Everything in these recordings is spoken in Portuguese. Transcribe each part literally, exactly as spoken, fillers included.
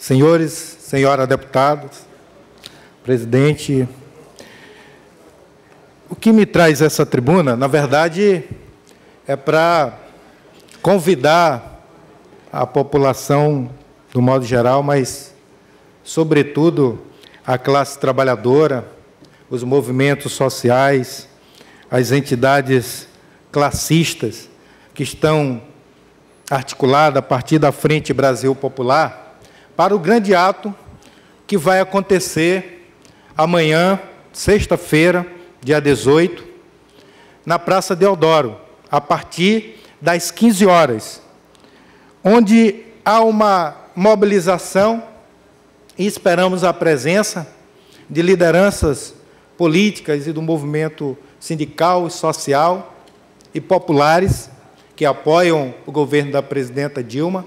senhores, senhora deputados, presidente, o que me traz essa tribuna, na verdade, é para convidar a população, do modo geral, mas, sobretudo, a classe trabalhadora, os movimentos sociais, as entidades classistas que estão articuladas a partir da Frente Brasil Popular, para o grande ato que vai acontecer amanhã, sexta-feira, dia dezoito, na Praça Deodoro, a partir das quinze horas, onde há uma mobilização e esperamos a presença de lideranças políticas e do movimento sindical e social e populares que apoiam o governo da presidenta Dilma,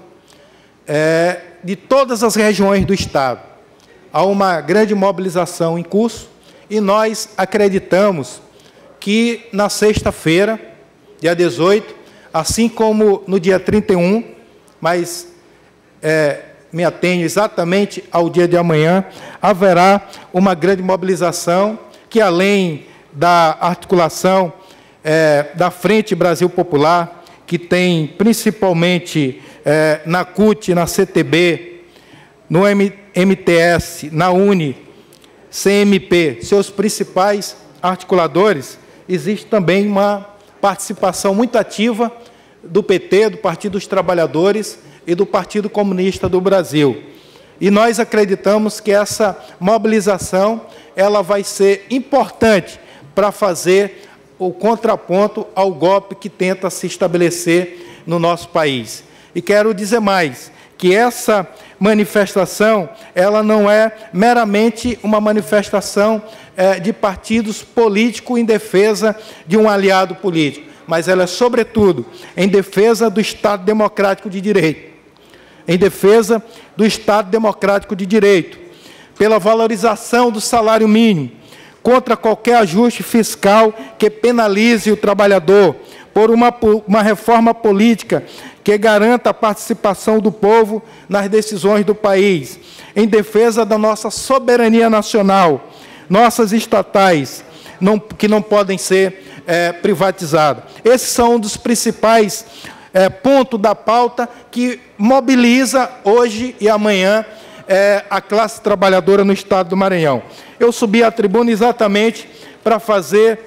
é, de todas as regiões do Estado. Há uma grande mobilização em curso e nós acreditamos que na sexta-feira, dia dezoito, assim como no dia trinta e um, mas é, me atenho exatamente ao dia de amanhã, haverá uma grande mobilização que, além da articulação é, da Frente Brasil Popular, que tem principalmente é, na C U T, na C T B, no M T S, na UNE, C M P, seus principais articuladores, existe também uma participação muito ativa do P T, do Partido dos Trabalhadores e do Partido Comunista do Brasil. E nós acreditamos que essa mobilização ela vai ser importante para fazer o contraponto ao golpe que tenta se estabelecer no nosso país. E quero dizer mais, que essa manifestação ela não é meramente uma manifestação é, de partidos políticos em defesa de um aliado político, mas ela é, sobretudo, em defesa do Estado Democrático de Direito, em defesa do Estado Democrático de Direito, pela valorização do salário mínimo, contra qualquer ajuste fiscal que penalize o trabalhador, por uma, uma reforma política que garanta a participação do povo nas decisões do país, em defesa da nossa soberania nacional, nossas estatais, não, que não podem ser é, privatizadas. Esses são um dos principais é, pontos da pauta que mobiliza hoje e amanhã é, a classe trabalhadora no Estado do Maranhão. Eu subi à tribuna exatamente para fazer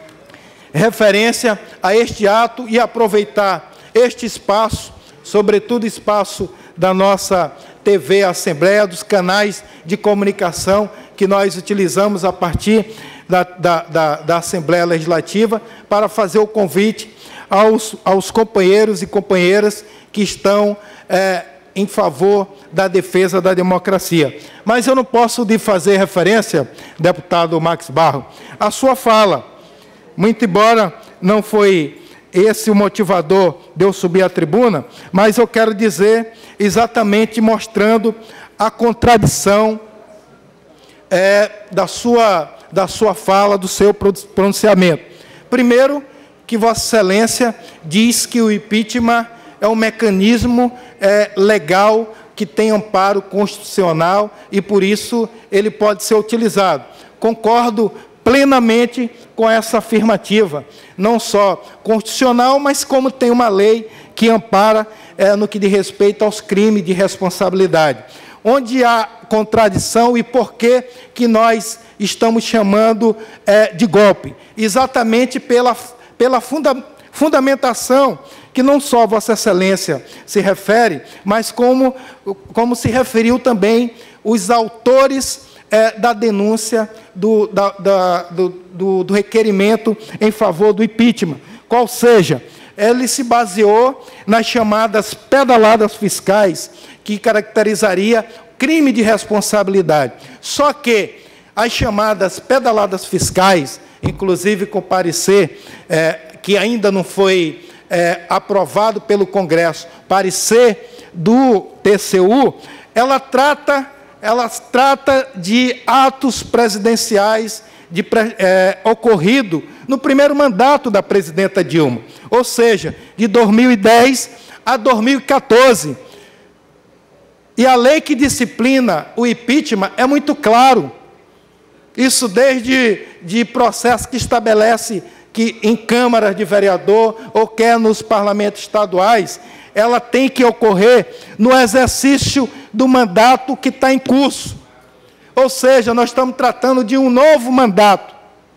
referência a este ato e aproveitar este espaço, sobretudo espaço da nossa T V Assembleia, dos canais de comunicação que nós utilizamos a partir da, da, da, da Assembleia Legislativa, para fazer o convite aos, aos companheiros e companheiras que estão é, em favor da defesa da democracia. Mas eu não posso de fazer referência, deputado Max Barro, à sua fala. Muito embora não foi esse o motivador de eu subir à tribuna, mas eu quero dizer exatamente mostrando a contradição é, da, sua, da sua fala, do seu pronunciamento. Primeiro, que Vossa Excelência diz que o impeachment é um mecanismo é, legal que tem amparo constitucional e, por isso, ele pode ser utilizado. Concordo plenamente com essa afirmativa, não só constitucional, mas como tem uma lei que ampara é, no que diz respeito aos crimes de responsabilidade. Onde há contradição e por que que nós estamos chamando é, de golpe? Exatamente pela, pela funda, fundamentação que não só Vossa Excelência se refere, mas como, como se referiu também os autores É, da denúncia do, da, da, do, do, do requerimento em favor do impeachment. Qual seja, ele se baseou nas chamadas pedaladas fiscais, que caracterizaria crime de responsabilidade. Só que as chamadas pedaladas fiscais, inclusive com parecer é, que ainda não foi é, aprovado pelo Congresso, parecer do T C U, ela trata... ela trata de atos presidenciais de, é, ocorrido no primeiro mandato da presidenta Dilma, ou seja, de dois mil e dez a dois mil e quatorze. E a lei que disciplina o impeachment é muito claro. Isso desde de processo que estabelece que em câmaras de vereador ou quer nos parlamentos estaduais, ela tem que ocorrer no exercício do mandato que está em curso. Ou seja, nós estamos tratando de um novo mandato.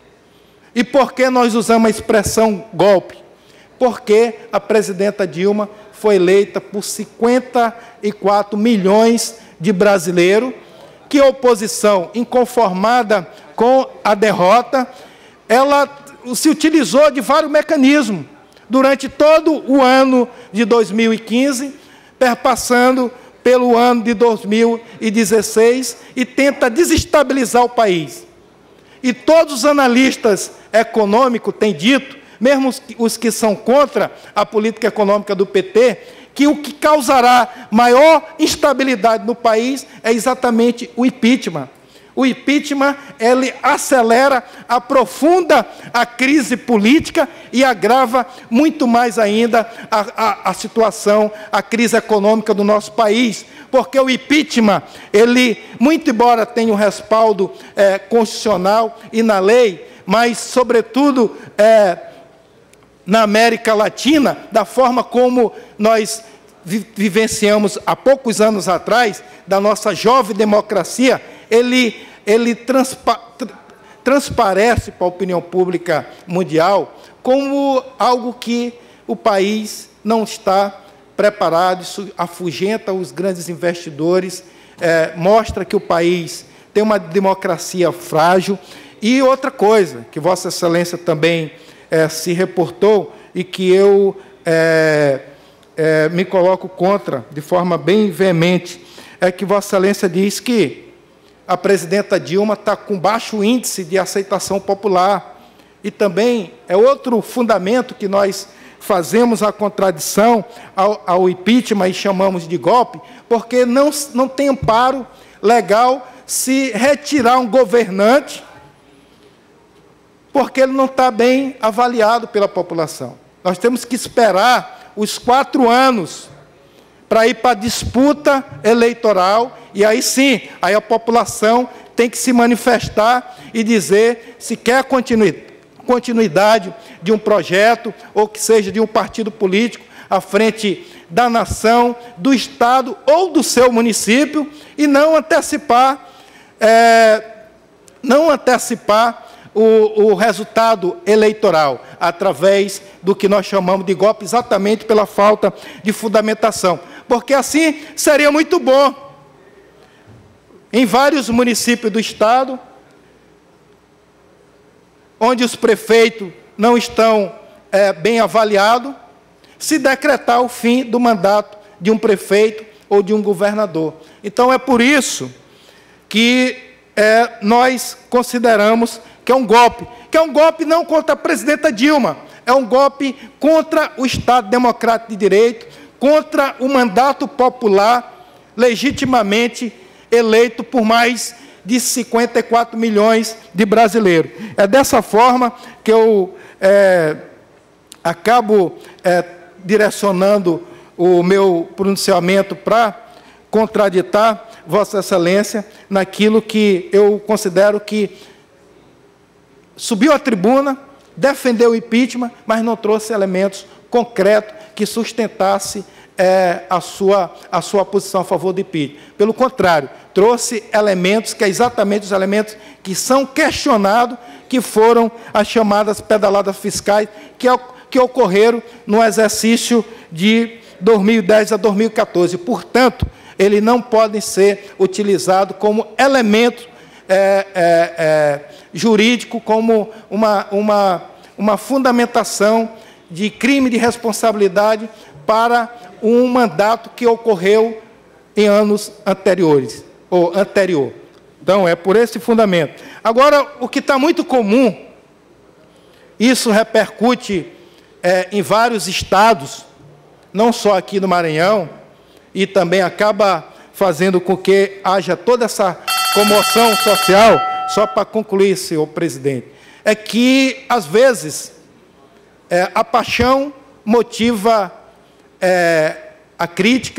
E por que nós usamos a expressão golpe? Porque a presidenta Dilma foi eleita por cinquenta e quatro milhões de brasileiros, que a oposição, inconformada com a derrota, ela se utilizou de vários mecanismos durante todo o ano de dois mil e quinze, perpassando pelo ano de dois mil e dezesseis, e tenta desestabilizar o país. E todos os analistas econômicos têm dito, mesmo os que são contra a política econômica do P T, que o que causará maior instabilidade no país é exatamente o impeachment. O impeachment, ele acelera, aprofunda a crise política e agrava muito mais ainda a, a, a situação, a crise econômica do nosso país. Porque o impeachment, ele, muito embora tenha um respaldo é, constitucional e na lei, mas, sobretudo, é, na América Latina, da forma como nós vi vivenciamos há poucos anos atrás, da nossa jovem democracia, ele, ele transpa transparece para a opinião pública mundial como algo que o país não está preparado, isso afugenta os grandes investidores, é, mostra que o país tem uma democracia frágil. E outra coisa, que Vossa Excelência também é, se reportou e que eu é, é, me coloco contra de forma bem veemente, é que Vossa Excelência diz que a presidenta Dilma está com baixo índice de aceitação popular. E também é outro fundamento que nós fazemos a contradição ao, ao impeachment e chamamos de golpe, porque não, não tem amparo legal se retirar um governante, porque ele não está bem avaliado pela população. Nós temos que esperar os quatro anos para ir para a disputa eleitoral, e aí sim, aí a população tem que se manifestar e dizer se quer continuidade de um projeto, ou que seja de um partido político, à frente da nação, do Estado ou do seu município, e não antecipar, é, não antecipar o, o resultado eleitoral, através do que nós chamamos de golpe, exatamente pela falta de fundamentação. Porque assim seria muito bom. Em vários municípios do Estado, onde os prefeitos não estão é, bem avaliados, se decretar o fim do mandato de um prefeito ou de um governador. Então, é por isso que é, nós consideramos que é um golpe, que é um golpe não contra a presidenta Dilma, é um golpe contra o Estado Democrático de Direito, contra o mandato popular legitimamente eleito por mais de cinquenta e quatro milhões de brasileiros. É dessa forma que eu é, acabo é, direcionando o meu pronunciamento para contraditar Vossa Excelência naquilo que eu considero que subiu à tribuna, defendeu o impeachment, mas não trouxe elementos concretos que sustentasse é, a, sua, a sua posição a favor do impeachment. Pelo contrário, trouxe elementos que é exatamente os elementos que são questionados, que foram as chamadas pedaladas fiscais, que, que ocorreram no exercício de dois mil e dez a dois mil e quatorze. Portanto, eles não podem ser utilizados como elemento é, é, é, jurídico, como uma, uma, uma fundamentação de crime de responsabilidade para um mandato que ocorreu em anos anteriores, ou anterior. Então, é por esse fundamento. Agora, o que está muito comum, isso repercute é, em vários estados, não só aqui no Maranhão, e também acaba fazendo com que haja toda essa comoção social, só para concluir, senhor presidente, é que, às vezes, é, a paixão motiva é, a crítica,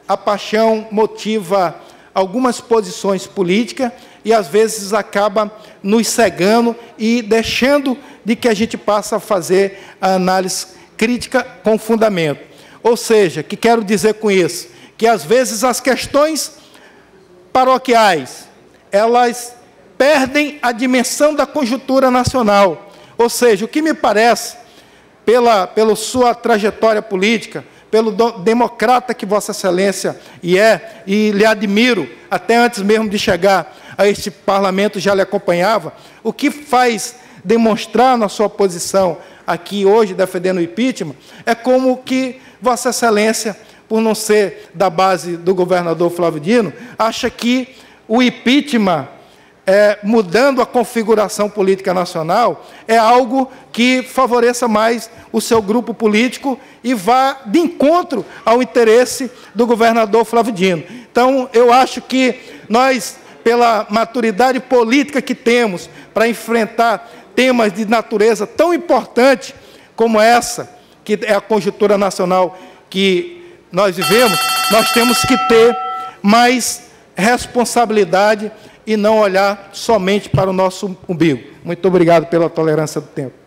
a paixão motiva algumas posições políticas e, às vezes, acaba nos cegando e deixando de que a gente possa fazer a análise crítica com fundamento. Ou seja, que quero dizer com isso? Que, às vezes, as questões paroquiais, elas perdem a dimensão da conjuntura nacional. Ou seja, o que me parece, pela, pela sua trajetória política, pelo democrata que Vossa Excelência é, e lhe admiro, até antes mesmo de chegar a este parlamento já lhe acompanhava, o que faz demonstrar na sua posição aqui hoje, defendendo o impeachment, é como que Vossa Excelência, por não ser da base do governador Flávio Dino, acha que o impeachment, é, mudando a configuração política nacional, é algo que favoreça mais o seu grupo político e vá de encontro ao interesse do governador Flávio Dino. Então, eu acho que nós, pela maturidade política que temos para enfrentar temas de natureza tão importante como essa, que é a conjuntura nacional que nós vivemos, nós temos que ter mais responsabilidade e não olhar somente para o nosso umbigo. Muito obrigado pela tolerância do tempo.